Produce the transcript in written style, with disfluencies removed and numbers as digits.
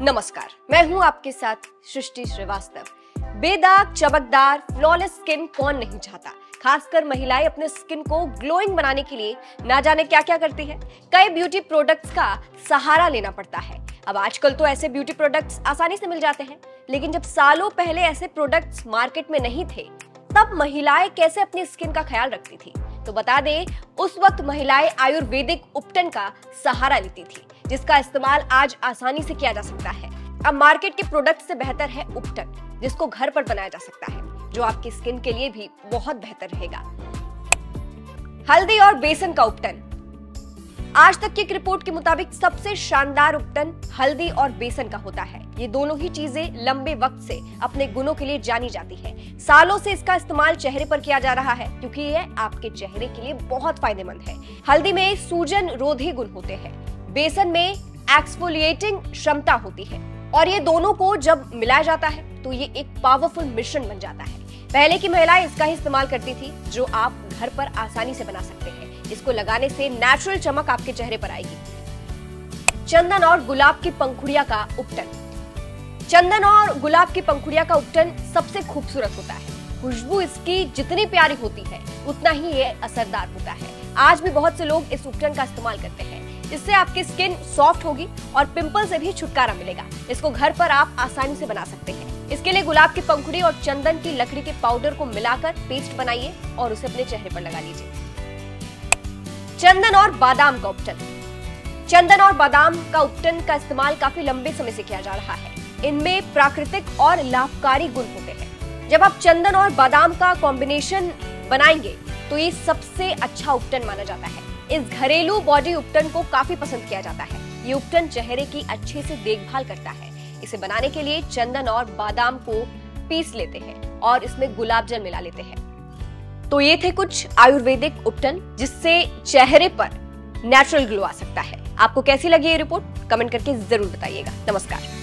नमस्कार, मैं हूं आपके साथ सृष्टि श्रीवास्तव। बेदाग, चमकदार, फ्लॉलेस स्किन कौन नहीं चाहता। खासकर महिलाएं अपने स्किन को ग्लोइंग बनाने के लिए ना जाने क्या क्या करती है। कई ब्यूटी प्रोडक्ट्स का सहारा लेना पड़ता है। अब आजकल तो ऐसे ब्यूटी प्रोडक्ट्स आसानी से मिल जाते हैं, लेकिन जब सालों पहले ऐसे प्रोडक्ट्स मार्केट में नहीं थे, तब महिलाएं कैसे अपनी स्किन का ख्याल रखती थी। तो बता दें, उस वक्त महिलाएं आयुर्वेदिक उपटन का सहारा लेती थी, जिसका इस्तेमाल आज आसानी से किया जा सकता है। अब मार्केट के प्रोडक्ट से बेहतर है उपटन, जिसको घर पर बनाया जा सकता है, जो आपकी स्किन के लिए भी बहुत बेहतर रहेगा। हल्दी और बेसन का उपटन। आज तक की एक रिपोर्ट के मुताबिक सबसे शानदार उपटन हल्दी और बेसन का होता है। ये दोनों ही चीजें लंबे वक्त से अपने गुणों के लिए जानी जाती है। सालों से इसका इस्तेमाल चेहरे पर किया जा रहा है, क्योंकि यह आपके चेहरे के लिए बहुत फायदेमंद है। हल्दी में सूजन रोधी गुण होते हैं, बेसन में एक्सफोलिएटिंग क्षमता होती है, और ये दोनों को जब मिलाया जाता है तो ये एक पावरफुल मिश्रण बन जाता है। पहले की महिलाएं इसका ही इस्तेमाल करती थी, जो आप घर पर आसानी से बना सकते हैं। इसको लगाने से नेचुरल चमक आपके चेहरे पर आएगी। चंदन और गुलाब की पंखुड़िया का उपटन। चंदन और गुलाब की पंखुड़िया का उपटन सबसे खूबसूरत होता है। खुशबू इसकी जितनी प्यारी होती है, उतना ही ये असरदार होता है। आज भी बहुत से लोग इस उपटन का इस्तेमाल करते हैं। इससे आपकी स्किन सॉफ्ट होगी और पिंपल से भी छुटकारा मिलेगा। इसको घर पर आप आसानी से बना सकते हैं। इसके लिए गुलाब की पंखुड़ी और चंदन की लकड़ी के पाउडर को मिलाकर पेस्ट बनाइए और उसे अपने चेहरे पर लगा लीजिए। चंदन और बादाम का उपटन। चंदन और बादाम का उपटन का इस्तेमाल काफी लंबे समय से किया जा रहा है। इनमें प्राकृतिक और लाभकारी गुण होते हैं। जब आप चंदन और बादाम का कॉम्बिनेशन बनाएंगे तो ये सबसे अच्छा उपटन माना जाता है। इस घरेलू बॉडी उपटन को काफी पसंद किया जाता है। ये उपटन चेहरे की अच्छे से देखभाल करता है। इसे बनाने के लिए चंदन और बादाम को पीस लेते हैं और इसमें गुलाब जल मिला लेते हैं। तो ये थे कुछ आयुर्वेदिक उपटन, जिससे चेहरे पर नेचुरल ग्लो आ सकता है। आपको कैसी लगी ये रिपोर्ट? कमेंट करके जरूर बताइएगा। नमस्कार।